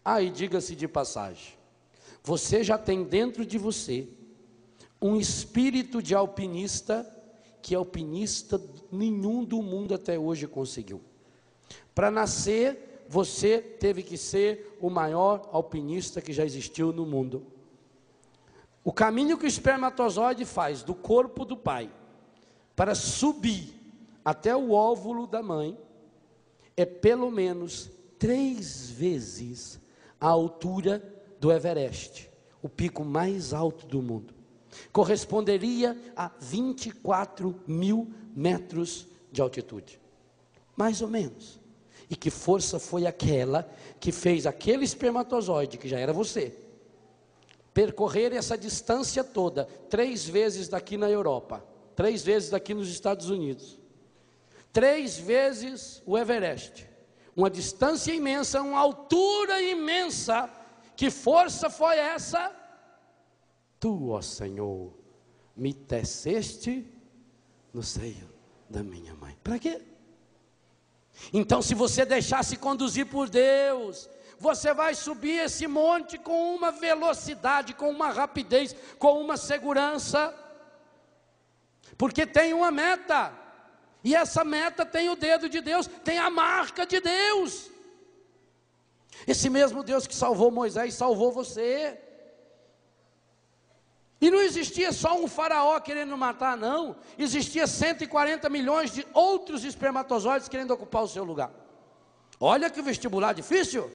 E diga-se de passagem, você já tem dentro de você um espírito de alpinista, que alpinista nenhum do mundo até hoje conseguiu. Para nascer, você teve que ser o maior alpinista que já existiu no mundo. O caminho que o espermatozoide faz do corpo do pai para subir até o óvulo da mãe é pelo menos 3 vezes a altura do Everest, o pico mais alto do mundo. Corresponderia a 24 mil metros de altitude, mais ou menos. E que força foi aquela que fez aquele espermatozoide, que já era você, percorrer essa distância toda, 3 vezes daqui na Europa, 3 vezes daqui nos Estados Unidos, 3 vezes o Everest, uma distância imensa, uma altura imensa. Que força foi essa? Tu, ó Senhor, me teceste no seio da minha mãe. Para quê? Então, se você deixar-se conduzir por Deus, você vai subir esse monte com uma velocidade, com uma rapidez, com uma segurança, porque tem uma meta, e essa meta tem o dedo de Deus, tem a marca de Deus. Esse mesmo Deus que salvou Moisés, salvou você. E não existia só um faraó querendo matar, não. Existia 140 milhões de outros espermatozoides querendo ocupar o seu lugar. Olha que vestibular difícil.